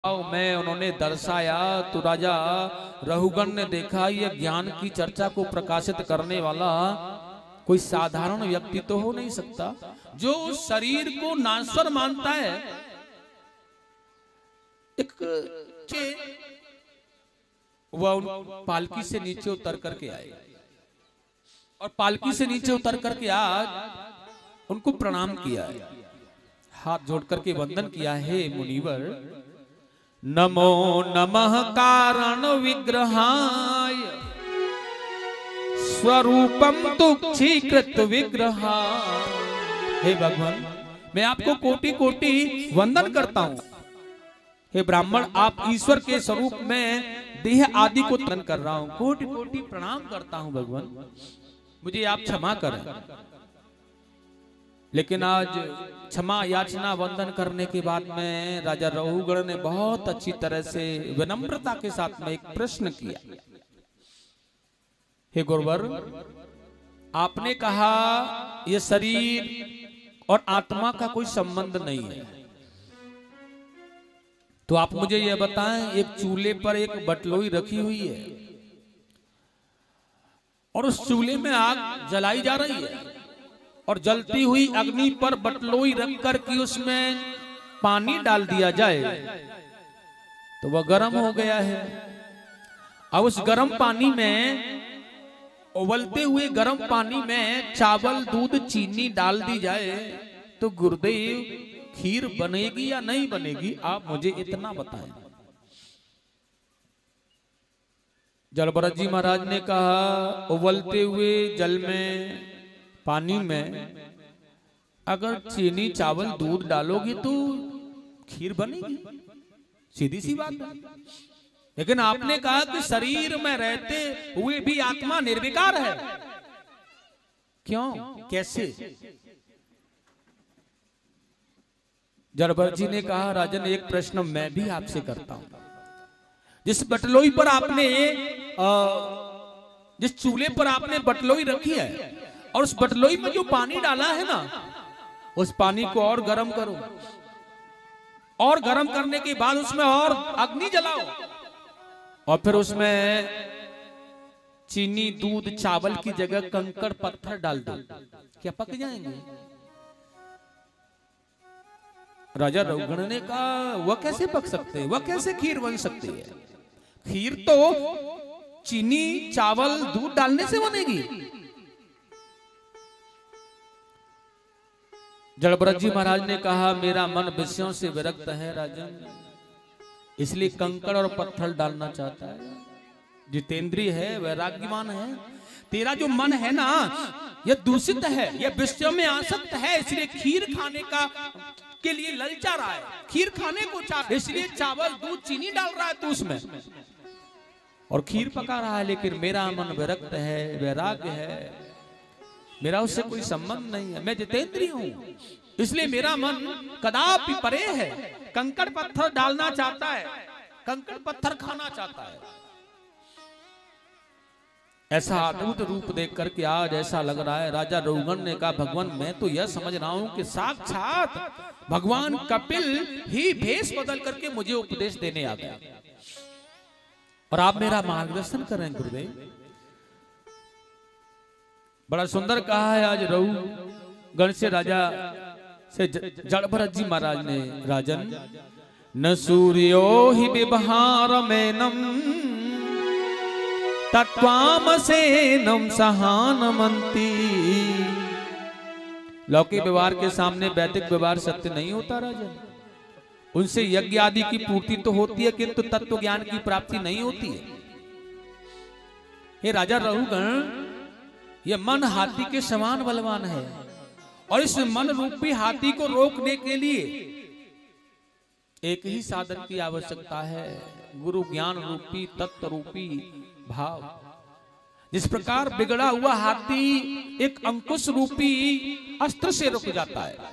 में उन्होंने दर्शाया तो राजा रहुगण ने देखा ये ज्ञान की चर्चा को प्रकाशित करने वाला कोई साधारण व्यक्ति तो हो नहीं सकता, जो शरीर को नाश्वर मानता है। एक वह पालकी से नीचे उतर करके आए और पालकी से नीचे उतर करके आज उनको प्रणाम किया है, हाथ जोड़ करके वंदन किया है। मुनिवर नमो नमः कारण विग्रहाय स्वरूपम तुच्छीकृत विग्रहाय। हे भगवान, मैं आपको कोटि कोटि वंदन करता हूं। हे ब्राह्मण, आप ईश्वर के स्वरूप में देह आदि को तन कर रहा हूं, कोटि कोटि प्रणाम करता हूं भगवान, मुझे आप क्षमा करें। लेकिन आज क्षमा याचना वंदन करने के बाद में राजा रहुगण ने बहुत अच्छी तरह से विनम्रता के साथ में एक प्रश्न किया। हे गुरुवर, आपने कहा यह शरीर और आत्मा का कोई संबंध नहीं है, तो आप मुझे यह बताएं, एक चूल्हे पर एक बटलोई रखी हुई है और उस चूल्हे में आग जलाई जा रही है और जलती हुई अग्नि पर बटलोई रख कर के उसमें पानी डाल दिया जाए तो वह गर्म हो गया है। अब उस गर्म पानी में, उबलते हुए गर्म पानी में चावल दूध चीनी डाल दी जाए तो गुरुदेव खीर बनेगी या नहीं बनेगी, आप मुझे इतना बताएं। जलभरत जी महाराज ने कहा, उबलते हुए जल में, पानी में अगर चीनी चावल दूध डालोगी तो खीर बनेगी, सीधी सी बात है। लेकिन आपने कहा कि शरीर में रहते हुए भी आत्मा निर्विकार है, क्यों, कैसे? जलभरत जी ने कहा, राजन एक प्रश्न मैं भी आपसे करता हूं। जिस बटलोई पर आपने, जिस चूल्हे पर आपने बटलोई रखी है और उस बटलोई में जो पानी डाला है ना, उस पानी को और गर्म करो और गर्म करने के बाद उसमें और अग्नि जलाओ और फिर उसमें चीनी दूध चावल की जगह कंकड़ पत्थर डाल दो, क्या पक जाएंगे? राजा रहुगण ने कहा, वह कैसे पक सकते हैं, वह कैसे खीर बन सकती है? खीर तो चीनी चावल दूध डालने से बनेगी। जलभरत जी महाराज ने कहा, मेरा मन विषयों से विरक्त है राजन, इसलिए कंकड़ और पत्थर डालना चाहता है। जितेंद्रिय है, वैराग्यवान है, तेरा जो मन है ना यह दूषित है, यह विषयों में आसक्त है, इसलिए खीर खाने का के लिए ललचा रहा है, खीर खाने को चाह, इसलिए चावल दूध चीनी डाल रहा है तू उसमें और खीर पका रहा है। लेकिन मेरा मन विरक्त है, वैराग्य है, मेरा उससे कोई संबंध नहीं है, मैं जितेंद्रिय हूं, इसलिए मेरा मन कदापि परे है, कंकड़ पत्थर डालना चाहता है, कंकड़ पत्थर खाना चाहता है। ऐसा अद्भुत रूप देख करके आज ऐसा लग रहा है। राजा रहुगण ने कहा, भगवान मैं तो यह समझ रहा हूं कि साक्षात भगवान कपिल ही भेष बदल करके मुझे उपदेश देने आ गया और आप मेरा मार्गदर्शन करें गुरुदेव। बड़ा सुंदर कहा है आज रहुगण से राजा से जलभरत जी महाराज ने, राजन न सूर्यो ही विभार मेनम तत्वामसेनम सहानमंती। लौकिक व्यवहार के सामने वैदिक व्यवहार सत्य नहीं होता राजन, उनसे यज्ञ आदि की पूर्ति तो होती है किंतु तत्व ज्ञान की प्राप्ति नहीं होती है। हे राजा रहुगण, यह मन हाथी के समान बलवान है और इस मन रूपी हाथी को रोकने के लिए एक ही साधन की आवश्यकता है, गुरु ज्ञान रूपी तत्व रूपी भाव। जिस प्रकार बिगड़ा हुआ हाथी एक अंकुश रूपी अस्त्र से रुक जाता है,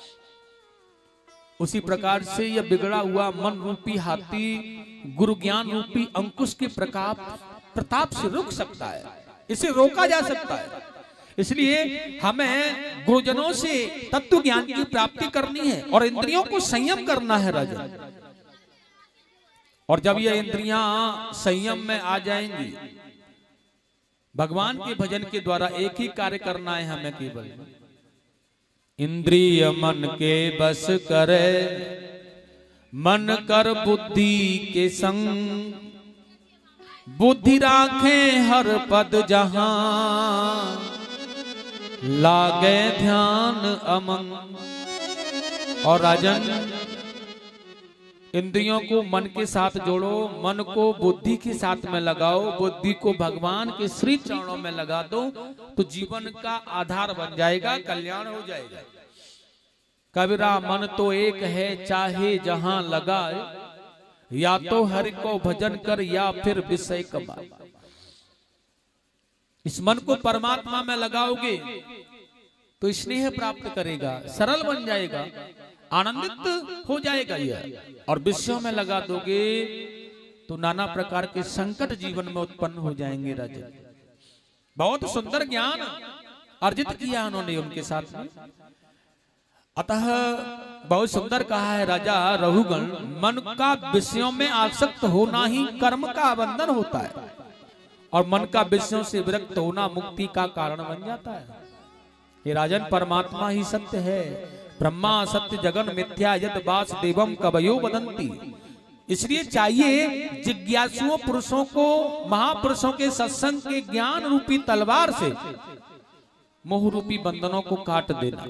उसी प्रकार से यह बिगड़ा हुआ मन रूपी हाथी गुरु ज्ञान रूपी अंकुश के प्रताप से रुक सकता है, इसे रोका जा सकता है। इसलिए हमें गुरुजनों से तत्व ज्ञान की प्राप्ति करनी है और इंद्रियों को संयम करना है राजा। और जब ये इंद्रियां संयम में आ जाएंगी, भगवान के भजन के द्वारा एक ही कार्य करना है हमें, केवल इंद्रिय मन के बस करे, मन कर बुद्धि के संग, बुद्धि राखे हर पद जहां, लागे ध्यान अमन। और राजन, इंद्रियों को मन के साथ जोड़ो, मन को बुद्धि के साथ में लगाओ, बुद्धि को भगवान के श्री चरणों में लगा दो, तो जीवन का आधार बन जाएगा, कल्याण हो जाएगा। कबीरा मन तो एक है चाहे जहां लगाए, या तो हरि को भजन कर या फिर विषय कमाए। इस मन को परमात्मा में लगाओगे तो स्नेह प्राप्त करेगा, सरल बन जाएगा, आनंदित हो जाएगा यह। और विषयों में लगा दोगे तो नाना प्रकार के संकट जीवन में उत्पन्न हो जाएंगे। राजा बहुत सुंदर ज्ञान अर्जित किया उन्होंने उनके साथ में। अतः बहुत सुंदर कहा है राजा रघुगण, मन का विषयों में आसक्त होना ही कर्म का बंधन होता है, और मन का विषयों से विरक्त होना मुक्ति का कारण बन जाता है। ये राजन, परमात्मा ही सत्य है, ब्रह्मा सत्य जगन मिथ्या यद वासुदेवम कवयो वदन्ति। इसलिए चाहिए जिज्ञासुओं पुरुषों को महापुरुषों के सत्संग के ज्ञान रूपी तलवार से मोह रूपी बंधनों को काट देना।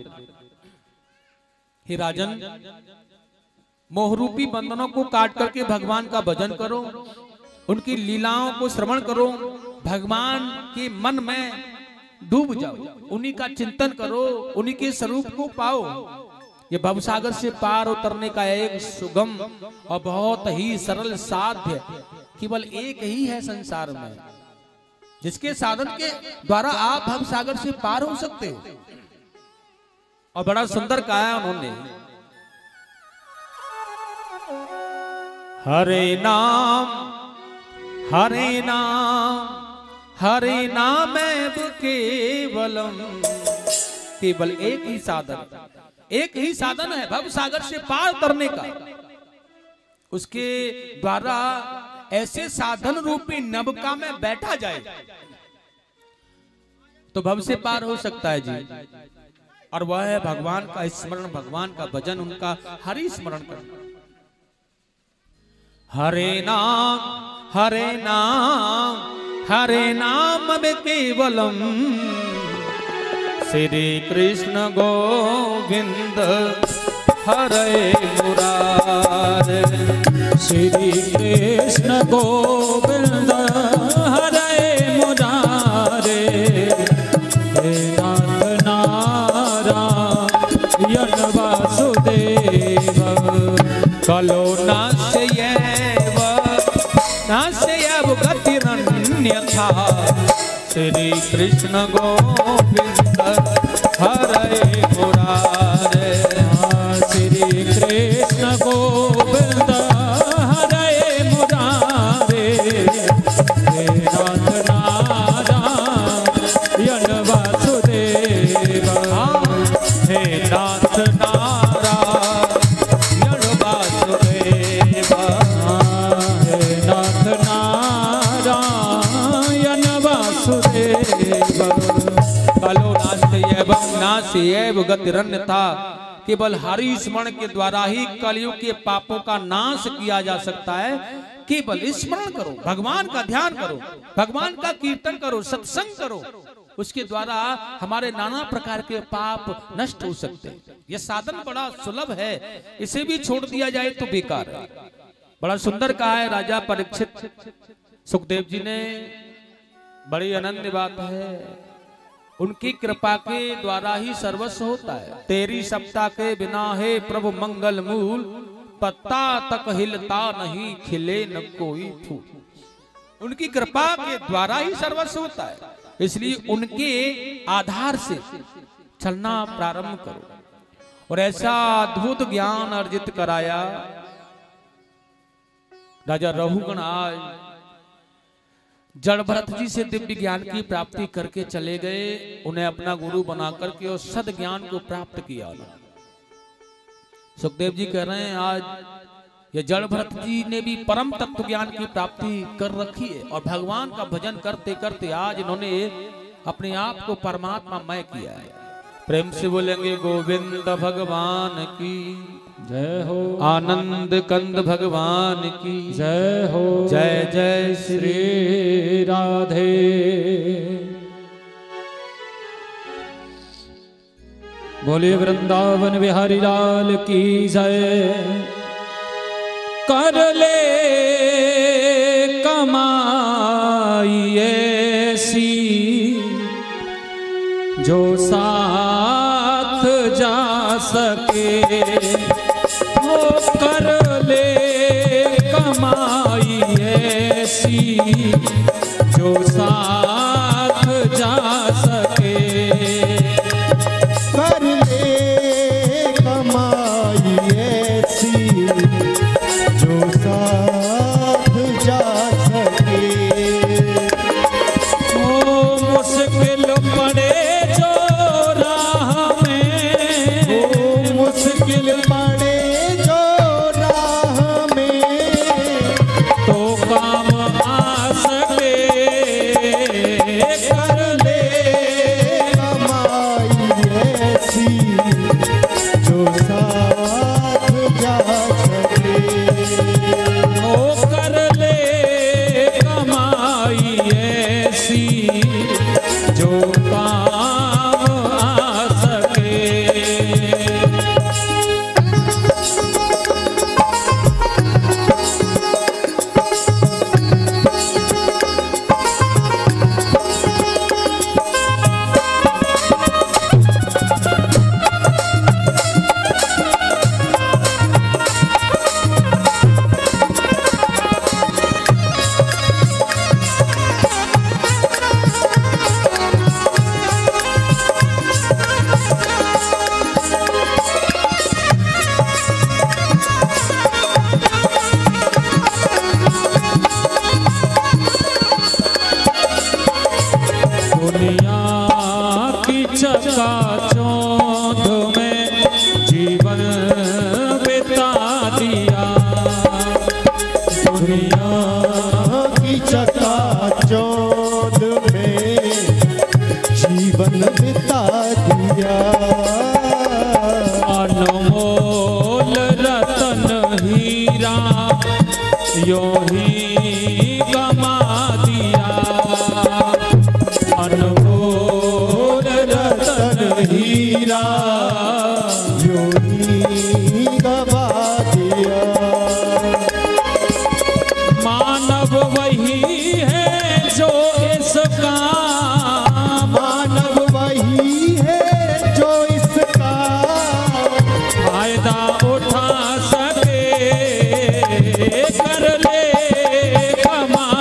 हे राजन, मोह रूपी बंधनों को काट करके भगवान का भजन करो, उनकी लीलाओं को श्रवण करो, भगवान के मन में डूब जाओ, उन्हीं का चिंतन करो, उन्हीं के स्वरूप को पाओ। ये भवसागर से पार उतरने का एक सुगम और बहुत ही सरल साध्य केवल एक ही है संसार में, जिसके साधन के द्वारा आप भवसागर से पार हो सकते हो। और बड़ा सुंदर कहा है उन्होंने, हरे नाम हरे नाम हरे नाम केवलम। केवल एक ही साधन है भव सागर से पार उतरने का। उसके द्वारा ऐसे साधन रूपी नवका में बैठा जाए तो भव से पार हो सकता है जी। और वह है भगवान का स्मरण, भगवान का भजन, उनका हरि स्मरण करना। हरे नाम हरे नाम हरे नाम में केवलम, श्री कृष्ण गोविंद हरे मुरारे, श्री कृष्ण गोविंद हरे मुरारे, हे नाथ नारायण वासुदेव, कलो नास्यैव गतिरन्यथा, श्री कृष्ण गोविंद हरे मुरारे, श्री कृष्ण गोविंद हरे मुरारे, हे नाथ नारायण वासुदेव, हे नाथ नारायण वासुदेव, हे नाथ नारायण वासुदेव। कलो नास्यैव गतिरन्यथा, केवल हरि स्मरण के द्वारा ही कलयुग के पापों का नाश किया जा सकता है। केवल स्मरण करो, भगवान का ध्यान करो, भगवान का कीर्तन करो, सत्संग करो, उसके द्वारा हमारे नाना प्रकार के पाप नष्ट हो सकते हैं। यह साधन बड़ा सुलभ है, इसे भी छोड़ दिया जाए तो बेकार है। बड़ा सुंदर कहा है राजा परीक्षित सुखदेव जी ने, बड़ी अनन्य बात है, उनकी कृपा के द्वारा ही सर्वस्व होता है। तेरी सप्ताह के बिना है प्रभु मंगल मूल, पत्ता तक हिलता नहीं, खिले न कोई फूल। उनकी कृपा के द्वारा ही सर्वस्व होता है, इसलिए उनके आधार से चलना प्रारंभ करो। और ऐसा अद्भुत ज्ञान अर्जित कराया राजा रघुगण आज जड़ भरत जी से दिव्य ज्ञान की प्राप्ति करके चले गए, उन्हें अपना गुरु बना करके और सद ज्ञान को प्राप्त किया। सुखदेव जी कह रहे हैं आज ये जड़ भरत जी ने भी परम तत्व ज्ञान की प्राप्ति कर रखी है और भगवान का भजन करते करते आज इन्होंने अपने आप को परमात्मा मय किया है। प्रेम से बोलेंगे गोविंद भगवान की जय हो, आनंद कंद भगवान की जय हो, जय जय श्री राधे। बोले वृंदावन बिहारी लाल की जय। कर ले कमाई ऐसी जो साथ जा सके, वो कर ले कमाई ऐसी जो साथ जा सके। कर ले कमाई ऐसी जो साथ जा सके। ओ मुश्किल पड़े जो राह में, ओ मुश्किल पड़े जो राह में, तो काम आ सके। कर ले कमाई ऐसी जो साथ जा सके। ओ कर ले कमाई ऐसी जो काम आ सके। दुनिया की चकाचौंध में जीवन बिता दिया। दुनिया की चकाचौंध में जीवन बिता दिया। अनमोल रतन हीरा यो ही गमा दिया। अनमोल रतन हीरा यो ही गवा दिया। मानव वही है जो इसका, मानव वही है जो इसका फायदा उठा सके। कर ले कमा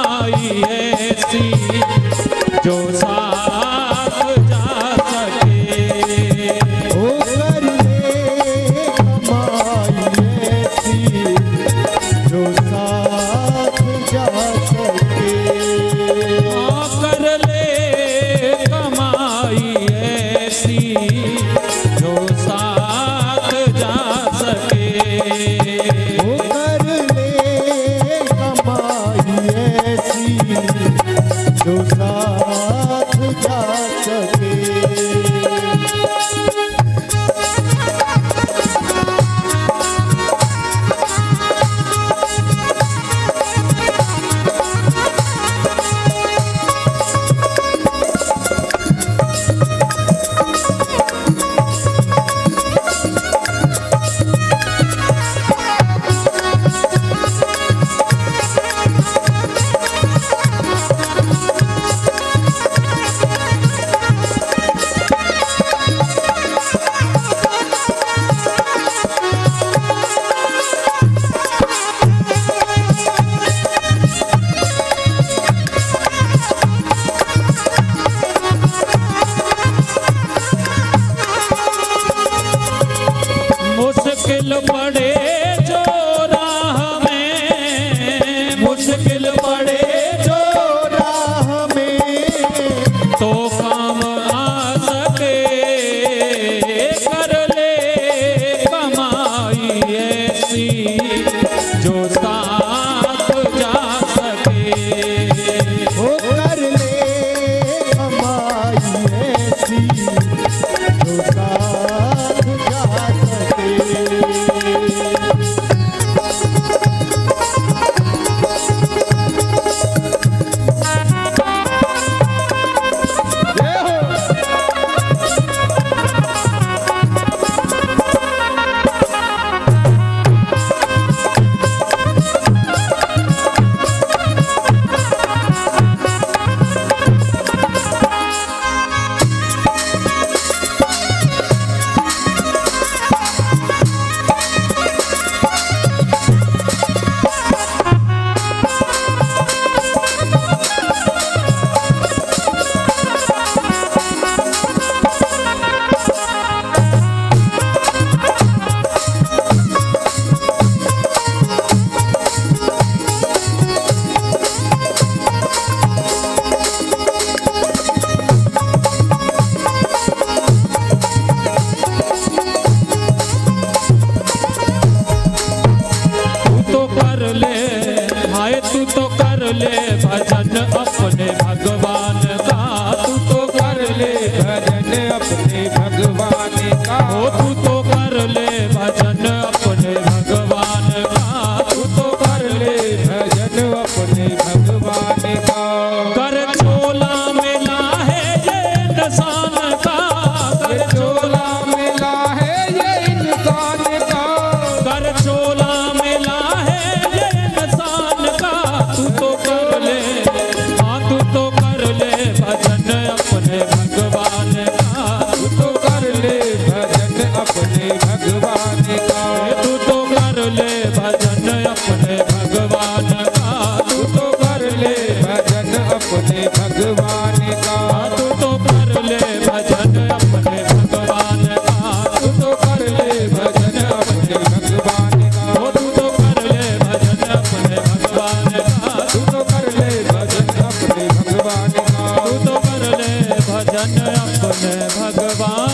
ले, हाय तू तो कर ले भजन अपने भगवान का, तू तो कर ले भजन अपने भगवान का, ओ तू तो कर ले भजन अपने भगवान का, तू तो कर ले भजन अपने भगवान का। कर चोला मिला है ये इंसान का, कर चोला मिला है ये इंसान का, कर चोला मिला है ये इंसान का, तू तो कर ले, हाँ तू तो कर ले भजन अपने भगवान का, तू तो कर ले भजन अपने भगवान का, तू तो कर ले भजन अपने भगवान का, तू तो कर ले भजन अपने भगवान का, तू तो कर ले भजन अपने भगवान का, तू तो कर ले भजन अपने भगवान का, ओ तू तो कर ले भजन अपने भगवान का, तू तो कर ले भजन अपने भगवान का, तू तो कर ले भजन अपने भगवान।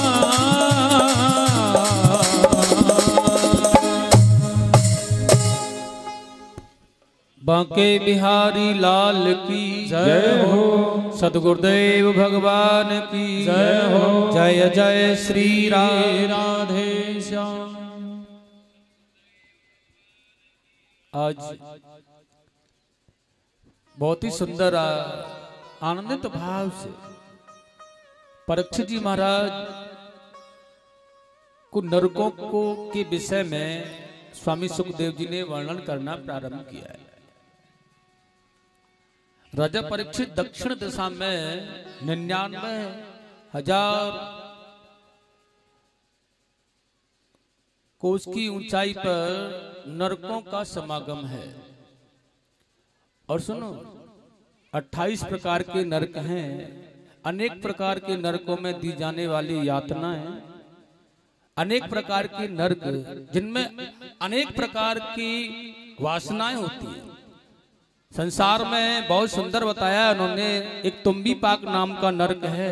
बांके बिहारी लाल की जय हो, सदगुरुदेव भगवान की जय हो, जय जय श्री राम। राधे श्याम। आज बहुत ही सुंदर आनंदित भाव से परीक्षित जी महाराज को नरकों को के विषय में स्वामी सुखदेव जी ने वर्णन करना प्रारंभ किया है। राजा परीक्षित दक्षिण दिशा में 99,000 कोस की ऊंचाई पर नरकों का समागम है। और सुनो, 28 प्रकार के नरक हैं। अनेक प्रकार के नरकों में दी जाने वाली यातनाएं, अनेक प्रकार के नरक जिनमें अनेक प्रकार की वासनाएं होती हैं। संसार में बहुत सुंदर बताया उन्होंने, एक तुम्बी पाक नाम का नरक है।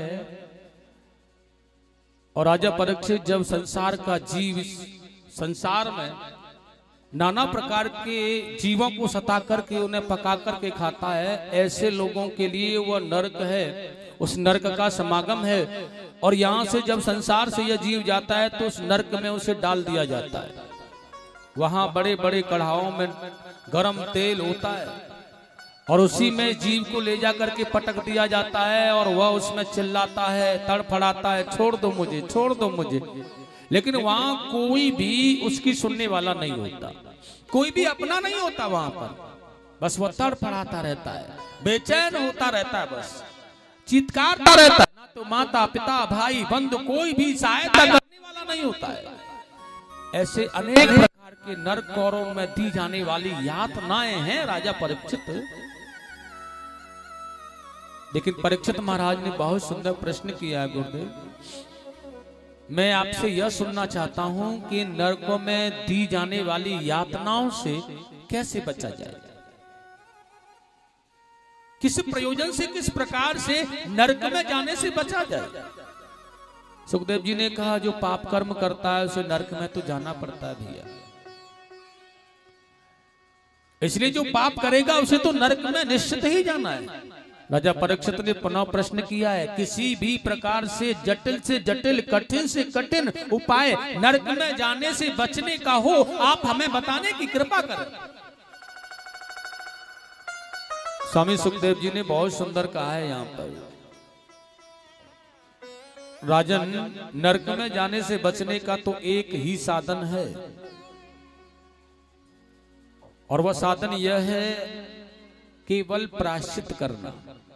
और राजा परीक्षित जब संसार का जीव संसार में नाना प्रकार के जीवों को सता करके उन्हें पका करके खाता है, ऐसे लोगों के लिए वह नरक है, उस नरक का समागम है। और यहाँ से जब संसार से यह जीव जाता है तो उस नरक में उसे डाल दिया जाता है। वहां बड़े बड़े कढ़ाओं में गरम तेल होता है और उसी में जीव को ले जा करके पटक दिया जाता है और वह उसमें चिल्लाता है, तड़फड़ाता है, छोड़ दो मुझे, छोड़ दो मुझे। लेकिन वहां कोई भी उसकी सुनने वाला नहीं होता, कोई भी अपना नहीं होता वहां पर। बस वह तड़फड़ाता रहता है, बेचैन होता रहता है, बस चित्कारता रहता है। ना तो माता पिता भाई बंधु कोई भी सहायता करने वाला नहीं होता है। ऐसे अनेक प्रकार के नरक और में दी जाने वाली यातनाएं हैं राजा परीक्षित। लेकिन परीक्षित महाराज ने बहुत सुंदर प्रश्न किया है। गुरुदेव, मैं आपसे यह सुनना चाहता हूं कि नरकों में दी जाने वाली यातनाओं से कैसे बचा जाए, किस प्रयोजन से, किस प्रकार से नरक में जाने से बचा जाए। सुखदेव जी ने कहा, जो पाप कर्म करता है उसे नरक में तो जाना पड़ता है भैया। इसलिए जो पाप करेगा उसे तो नरक में निश्चित ही जाना है। राजा परीक्षित ने पुनः प्रश्न किया है, किसी भी प्रकार से जटिल, कठिन से कठिन उपाय नरक में जाने से बचने का हो, आप हमें बताने की कृपा करें। स्वामी सुखदेव जी ने बहुत सुंदर कहा है यहाँ पर, राजन, नरक में जाने से बचने का तो एक ही साधन है और वह साधन यह है केवल प्रायश्चित करना।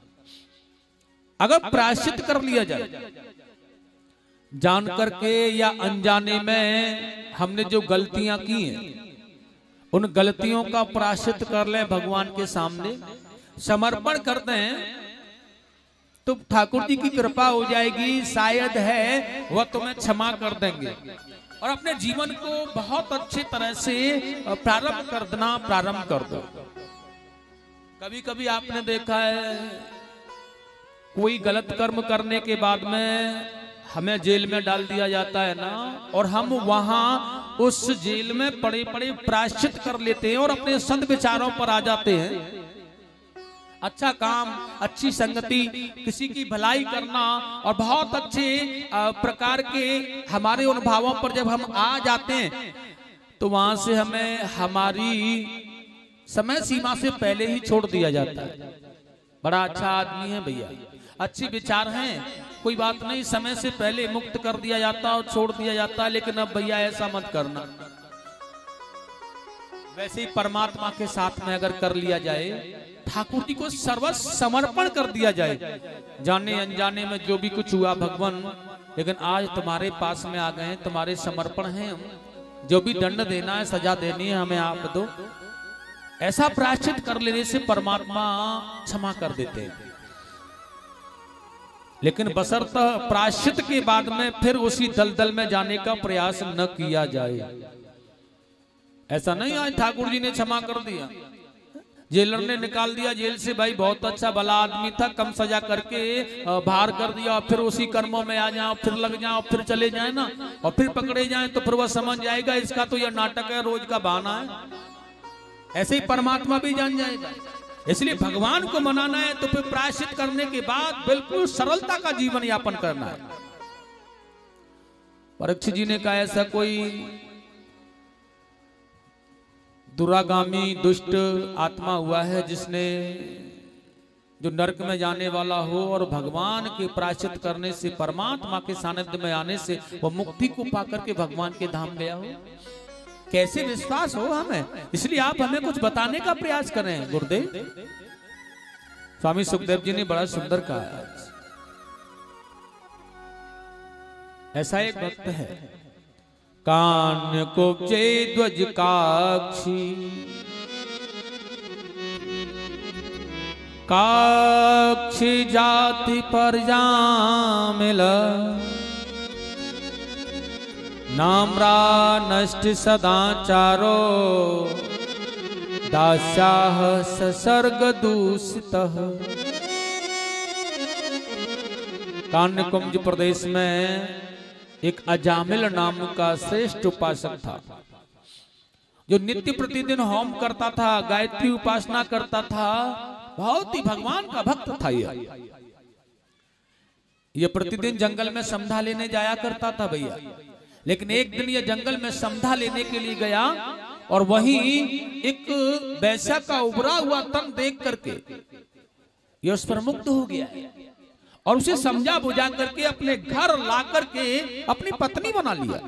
अगर प्रायश्चित कर लिया जाए, जान करके या अनजाने में हमने जो गलतियां की हैं, उन गलतियों का प्रायश्चित कर लें, भगवान के सामने समर्पण कर दें, तो ठाकुर जी की कृपा हो जाएगी। शायद है वह तुम्हें क्षमा कर देंगे और अपने जीवन को बहुत अच्छी तरह से प्रारंभ कर दो। कभी कभी आपने देखा है, कोई गलत कर्म करने के बाद में हमें जेल में डाल दिया जाता है ना, और हम वहां उस जेल में पड़े पड़े प्रायश्चित कर लेते हैं और अपने संत विचारों पर आ जाते हैं। अच्छा काम, अच्छी संगति, किसी की भलाई करना और बहुत अच्छे प्रकार के हमारे उन भावों पर जब हम आ जाते हैं तो वहां से हमें हमारी समय सीमा से पहले ही छोड़ दिया जाता है। बड़ा अच्छा आदमी है भैया, अच्छे विचार हैं, कोई बात नहीं, समय से पहले मुक्त कर दिया जाता और छोड़ दिया जाता है। लेकिन अब भैया ऐसा मत करना। वैसे ही परमात्मा के साथ में अगर कर लिया जाए, ठाकुर जी को सर्वस्व समर्पण कर दिया जाए, जाने अनजाने में जो भी कुछ हुआ भगवान, लेकिन आज तुम्हारे पास में आ गए, तुम्हारे समर्पण हैं, जो भी दंड देना है, सजा देनी है, हमें आप दो। ऐसा प्रायश्चित कर लेने से परमात्मा क्षमा कर देते हैं। लेकिन बशर्ते प्रायश्चित के बाद में फिर उसी दलदल में जाने का प्रयास न किया जाए। ऐसा नहीं आज ठाकुर जी ने क्षमा कर दिया, जेलर ने निकाल दिया जेल से, भाई बहुत अच्छा भला आदमी था, कम सजा करके बाहर कर दिया, और फिर उसी कर्मों में आ जाओ, फिर लग जाओ, फिर चले जाए ना, और फिर पकड़े जाए तो फिर वह समझ जाएगा इसका तो यह नाटक है, रोज का बहाना है। ऐसे ही परमात्मा भी जान जाएगा। इसलिए भगवान को मनाना है तो फिर प्रायश्चित करने के बाद बिल्कुल सरलता का जीवन यापन करना है। परीक्षित जी ने कहा ऐसा कोई दुरागामी दुष्ट आत्मा हुआ है जिसने जो नरक में जाने वाला हो और भगवान के प्रायश्चित करने से, परमात्मा के सानिध्य में आने से वह मुक्ति को पाकर के भगवान के धाम गया हो। कैसे विश्वास हो हमें? इसलिए आप हमें कुछ बताने का प्रयास करें गुरुदेव। स्वामी सुखदेव जी ने बड़ा सुंदर कहा। ऐसा एक भक्त है, कान को ध्वज काक्षी, काक्षी जाति पर जामिल, नाम्रा नष्ट सदाचारो, दास्याह ससर्ग दूषितः। कान्यकुंज प्रदेश में एक अजामिल नाम का श्रेष्ठ उपासक था, जो नित्य प्रतिदिन होम करता था, गायत्री उपासना करता था, बहुत ही भगवान का भक्त था। ये प्रतिदिन जंगल में समधा लेने जाया करता था भैया। लेकिन एक दिन ये जंगल में समधा लेने के लिए गया और वहीं एक वैश्या का उभरा हुआ तन देख करके ये उस पर मुग्ध हो गया और उसे समझा बुझा करके अपने घर ला करके अपनी पत्नी बना लिया।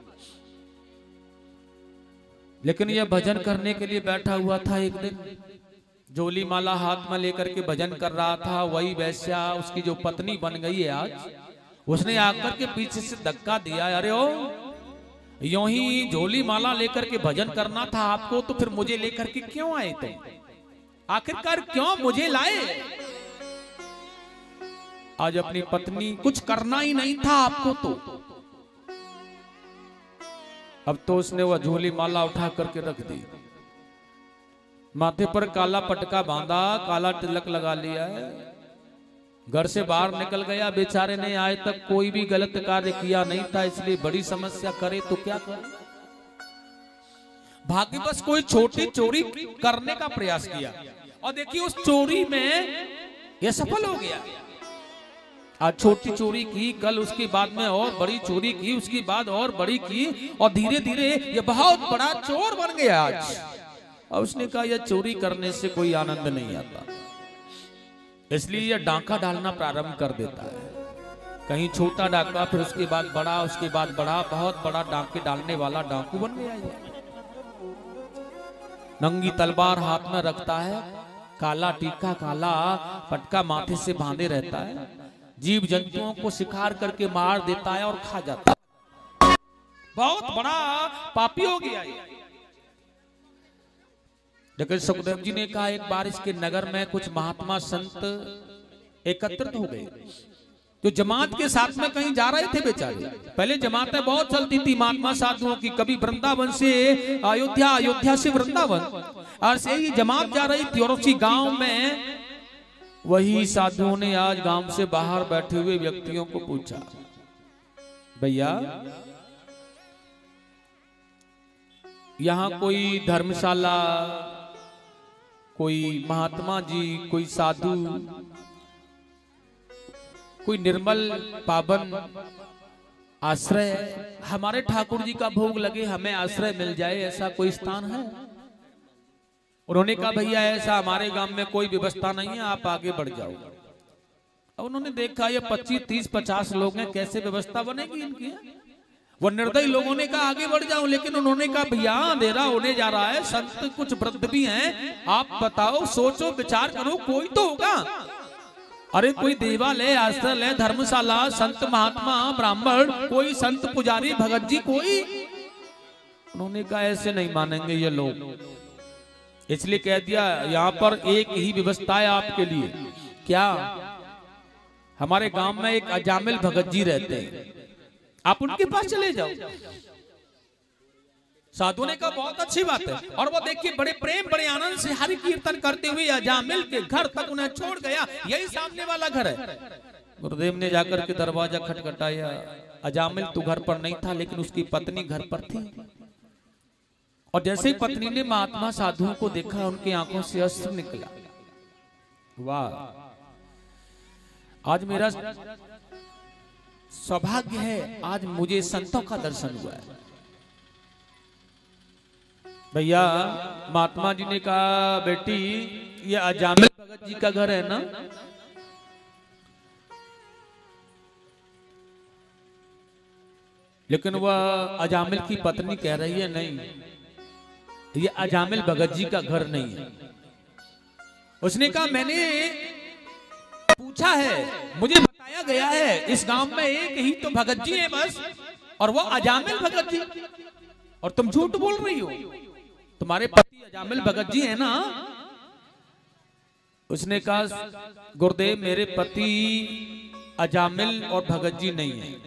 लेकिन यह भजन करने के लिए बैठा हुआ था। एक दिन जोली माला हाथ में लेकर के भजन कर रहा था। वही वैश्या उसकी जो पत्नी बन गई है आज, उसने आकर के पीछे से धक्का दिया, अरे ओ यूं ही झोली माला लेकर के भजन करना था आपको, तो फिर मुझे लेकर के क्यों आए थे? आखिरकार क्यों मुझे लाए? आज अपनी पत्नी, कुछ करना ही नहीं था आपको तो। अब तो उसने वह झोली माला उठा करके रख दी, माथे पर काला पटका बांधा, काला तिलक लगा लिया है, घर से बाहर निकल गया। बेचारे ने आज तक कोई भी गलत कार्य किया नहीं था, इसलिए बड़ी समस्या करे तो क्या करे। भाग्यवश कोई छोटी चोरी करने का प्रयास किया और देखिए उस चोरी में यह सफल हो गया। आज छोटी चोरी की, कल उसके बाद में और बड़ी चोरी की, उसके बाद और बड़ी की, और धीरे धीरे ये बहुत बड़ा चोर बन गया आज। और उसने कहा यह चोरी करने से कोई आनंद नहीं आता, इसलिए यह डांका डालना प्रारंभ कर देता है। कहीं छोटा डाका, फिर उसके बाद बड़ा, उसके बाद बड़ा, बहुत बड़ा डांके डालने वाला डाकू बन गया है। नंगी तलवार हाथ में रखता है, काला टीका, काला पटका माथे से बांधे रहता है, जीव जंतुओं को शिकार करके मार देता है और खा जाता है। बहुत बड़ा पापी हो गया है। लेकिन सुखदेव जी ने कहा एक बार इसके नगर में कुछ महात्मा संत एकत्रित हो गए, जो जमात के साथ में कहीं जा रहे थे बेचारे। पहले जमातें बहुत चलती थी महात्मा साधुओं की, कभी वृंदावन से अयोध्या, अयोध्या से वृंदावन, और से ही जमात जा रही थी। और उसी गांव में वही साधुओं ने आज गांव से बाहर बैठे हुए व्यक्तियों को पूछा, भैया यहाँ कोई धर्मशाला, कोई महात्मा जी, कोई साधु, कोई निर्मल पावन आश्रय, हमारे ठाकुर जी का भोग लगे हमें आश्रय मिल जाए, ऐसा कोई स्थान है? उन्होंने कहा भैया ऐसा हमारे गांव में कोई व्यवस्था नहीं है, आप आगे बढ़ जाओ। अब उन्होंने देखा ये 25, 30, 50 लोग हैं, कैसे व्यवस्था बनेगी इनकी? वो निर्दयी लोगों ने कहा आगे बढ़ जाओ, लेकिन उन्होंने कहा भैया अंधेरा होने जा रहा है, संत कुछ वृद्ध भी हैं, आप बताओ, सोचो, विचार करो, कोई तो होगा। अरे कोई देवालय, आश्रय है, धर्मशाला, संत महात्मा, ब्राह्मण, कोई संत पुजारी, भगत जी, कोई? उन्होंने कहा ऐसे नहीं मानेंगे ये लोग, इसलिए कह दिया यहाँ पर एक ही व्यवस्था है आपके लिए। क्या? हमारे गांव में एक अजामिल भगत जी रहते हैं, आप उनके पास चले जाओ। साधु ने कहा बहुत अच्छी बात है, और वो देखिए बड़े प्रेम, बड़े आनंद से हरि कीर्तन करते हुए अजामिल के घर तक उन्हें छोड़ गया, यही सामने वाला घर है। गुरुदेव ने जाकर के दरवाजा खटखटाया, अजामिल तो घर पर नहीं था, लेकिन उसकी पत्नी घर पर थी। और जैसे ही पत्नी ने महात्मा साधुओं को देखा, उनकी आंखों से अश्रु निकला। वाह, आज मेरा सौभाग्य है, आज मुझे संतों का दर्शन हुआ है। भैया महात्मा जी ने कहा बेटी ये अजामिल भगत जी का घर है ना? लेकिन वह अजामिल की पत्नी कह रही है नहीं, ये अजामिल भगत जी का घर नहीं है। उसने कहा मैंने पूछा है, मुझे बताया गया है इस गांव में एक ही तो भगत जी है बस, और वो अजामिल भगत जी, और तुम झूठ बोल रही हो, तुम्हारे पति अजामिल भगत जी है ना? उसने कहा गुरुदेव मेरे पति अजामिल और भगत जी नहीं है।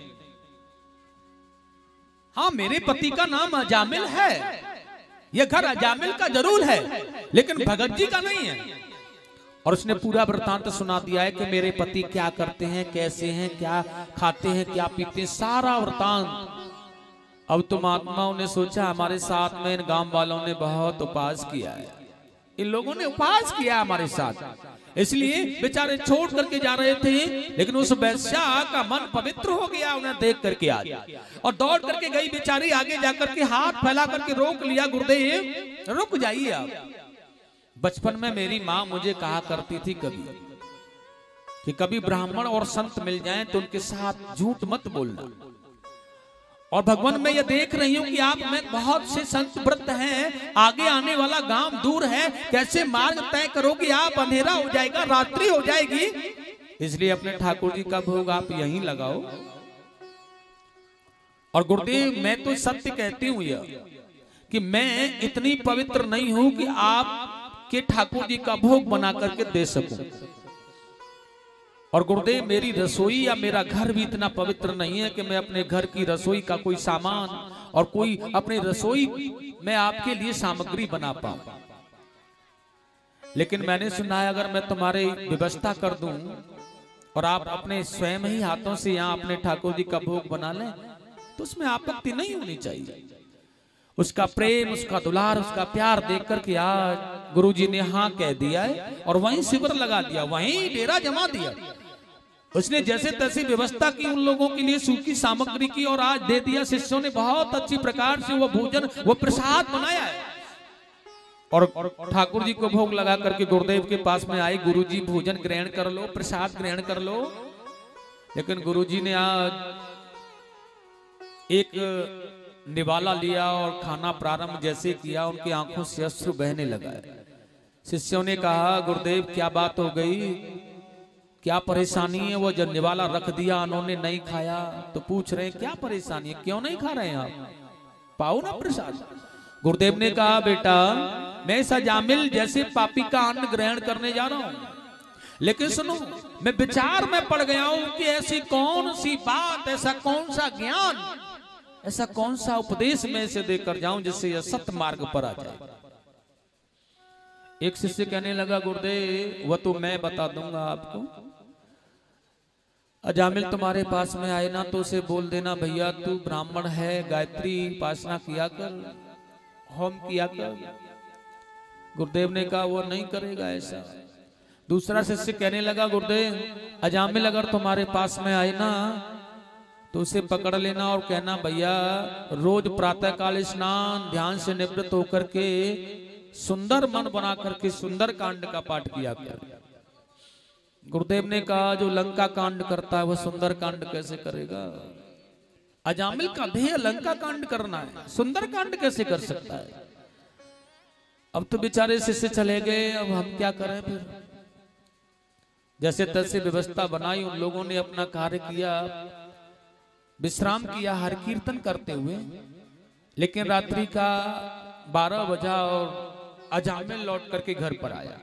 हाँ मेरे पति का नाम अजामिल है, यह घर अजामिल का जरूर है, लेकिन भगत जी का नहीं है। और उसने पूरा वृत्तांत सुना दिया है कि मेरे पति क्या करते हैं, कैसे हैं, क्या खाते हैं, क्या पीते हैं, सारा वृत्तांत। अब तो महात्माओं ने सोचा हमारे साथ में इन गांव वालों ने बहुत उपवास किया है, इन लोगों ने उपवास किया हमारे साथ, इसलिए बेचारे छोड़ करके जा रहे थे, लेकिन उस वैश्या का मन पवित्र हो गया उन्हें देख करके आज, और दौड़ करके गई बेचारी, आगे जाकर के हाथ फैला करके रोक लिया, गुरुदेव रुक जाइए आप। बचपन में मेरी माँ मुझे कहा करती थी कि कभी ब्राह्मण और संत मिल जाएं तो उनके साथ झूठ मत बोलना। और भगवान मैं ये देख रही हूँ कि आप में बहुत से संत व्रत हैं, आगे आने वाला गांव दूर है, कैसे मार्ग तय करोगे आप? अंधेरा हो जाएगा, रात्रि हो जाएगी, इसलिए अपने ठाकुर जी का भोग आप यहीं लगाओ। और गुरुदेव मैं तो सत्य कहती हूँ यह कि मैं इतनी पवित्र नहीं हूं कि आप के ठाकुर जी का भोग बना करके दे सकूं। और गुरुदेव मेरी रसोई या मेरा घर भी इतना पवित्र नहीं है कि मैं अपने घर की रसोई का कोई सामान और कोई अपने रसोई में आपके लिए सामग्री बना पाऊं। लेकिन मैंने सुना है अगर मैं तुम्हारी व्यवस्था कर दूं और आप अपने स्वयं ही हाथों से यहाँ अपने ठाकुर जी का भोग बना लें तो उसमें आपत्ति नहीं होनी चाहिए। उसका प्रेम, उसका दुलार, उसका प्यार देख करके आज गुरुजी ने हाँ कह दिया है और वहीं शिविर लगा दिया, वहीं डेरा जमा दिया। उसने जैसे तैसे व्यवस्था की उन लोगों के लिए, सूखी सामग्री की, और आज दे दिया। शिष्यों ने बहुत अच्छी प्रकार से वो भोजन, वो प्रसाद बनाया है और ठाकुर जी को भोग लगा करके गुरुदेव के पास में आए, गुरुजी भोजन ग्रहण कर लो, प्रसाद ग्रहण कर लो। लेकिन गुरुजी ने आज एक निवाला लिया और खाना प्रारंभ जैसे किया, उनकी आंखों से अश्रु बहने लगा। शिष्यों ने कहा गुरुदेव क्या बात हो गई, क्या परेशानी है? वो जब निवाला रख दिया उन्होंने नहीं खाया तो पूछ रहे क्या परेशानी है, क्यों नहीं खा रहे हैं आप, पाओ ना प्रसाद। गुरुदेव ने कहा बेटा मैं इस अजामिल जैसे पापी का अन्न ग्रहण करने जा रहा हूं, लेकिन सुनो मैं विचार में पड़ गया हूं कि ऐसी कौन सी बात, ऐसा कौन सा ज्ञान, ऐसा कौन सा उपदेश में से देकर जाऊं जिससे यह सत्य मार्ग पर आ जाए। एक शिष्य कहने लगा गुरुदेव वह तो मैं बता दूंगा आपको, अजामिल तुम्हारे पास में आए ना तो उसे बोल देना, भैया तू ब्राह्मण है, गायत्री उपासना किया कर, होम किया कर। गुरुदेव ने कहा वो नहीं करेगा ऐसा। दूसरा शिष्य कहने लगा, गुरुदेव अजामिल अगर तुम्हारे पास में आए ना तो उसे पकड़ लेना और कहना, भैया रोज प्रातः काल स्नान ध्यान से निवृत्त होकर के सुंदर मन बना करके सुंदर कांड का पाठ किया कर। गुरुदेव ने कहा, जो लंका कांड करता है वो सुंदर कांड कैसे करेगा? अजामिल का ध्येय लंका कांड करना है, सुंदर कांड कैसे कर सकता है? अब तो बेचारे शिष्य चले गए, अब हम क्या करें फिर? जैसे तैसे व्यवस्था बनाई, उन लोगों ने अपना कार्य किया, विश्राम किया हर कीर्तन करते हुए। लेकिन रात्रि का 12 बजा और अजामिल लौट करके घर पर आया।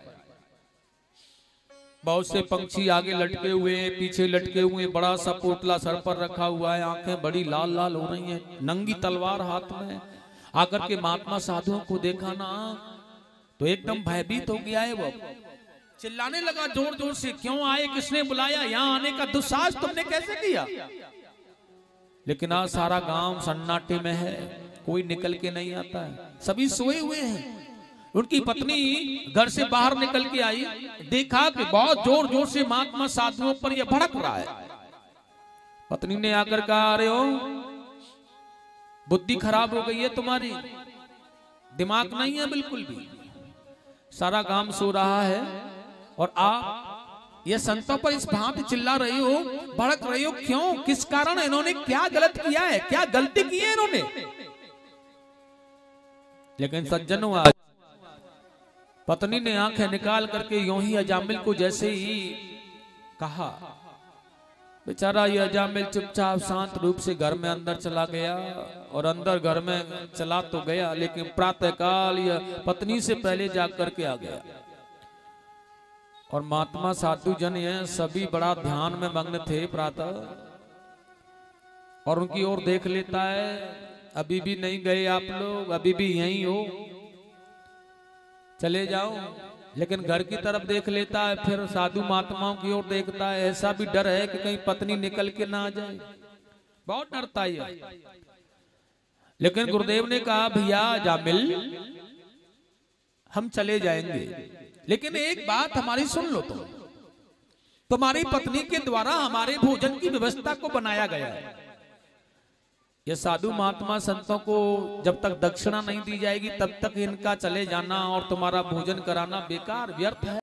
बहुत से पंछी आगे लटके हुए हैं, पीछे लटके हुए हैं, बड़ा सा पोटला सर पर रखा हुआ है, आंखें बड़ी लाल लाल हो रही हैं, नंगी तलवार हाथ में। आकर के महात्मा साधुओं को देखा ना तो एकदम भयभीत हो गया है। वो चिल्लाने लगा जोर जोर से, क्यों आए, किसने बुलाया, यहाँ आने का दुस्साहस तुमने कैसे किया? लेकिन आज सारा गांव सन्नाटे में है, कोई निकल के नहीं आता है, सभी सोए हुए हैं। उनकी पत्नी घर से बाहर निकल के आई, देखा कि बहुत जोर जोर से महात्मा साधुओं पर यह भड़क रहा है। पत्नी ने आकर कहा, अरे ओ बुद्धि खराब हो गई है तुम्हारी, दिमाग नहीं है बिल्कुल भी, सारा गांव सो रहा है और आप ये संतों पर इस भांति चिल्ला रही हो, भड़क रही हो, क्यों, किस कारण? इन्होंने क्या गलत किया है, क्या गलती की है इन्होंने? लेकिन सज्जनों, आज पत्नी ने आंखें निकाल करके यूं ही अजामिल को जैसे ही कहा, बेचारा ये अजामिल चुपचाप शांत रूप से घर में अंदर चला गया। और अंदर घर में चला तो गया, लेकिन प्रातःकाल यह पत्नी से पहले जाग करके आ गया। और महात्मा साधु जन ये सभी बड़ा ध्यान में मग्न थे प्रातः, और उनकी ओर देख लेता है, अभी भी नहीं गए आप लोग, अभी भी यहीं हो, चले जाओ। लेकिन घर की तरफ देख लेता है, फिर साधु महात्माओं की ओर देखता है, ऐसा भी डर है कि कहीं पत्नी निकल के ना आ जाए, बहुत डरता है। लेकिन गुरुदेव ने कहा, भैया जामिल हम चले जाएंगे, लेकिन एक बात हमारी सुन लो, तुम्हारी पत्नी के द्वारा हमारे भोजन की व्यवस्था को बनाया गया है। ये साधु महात्मा संतों को जब तक दक्षिणा नहीं दी जाएगी तब तक इनका चले जाना और तुम्हारा भोजन कराना बेकार व्यर्थ है।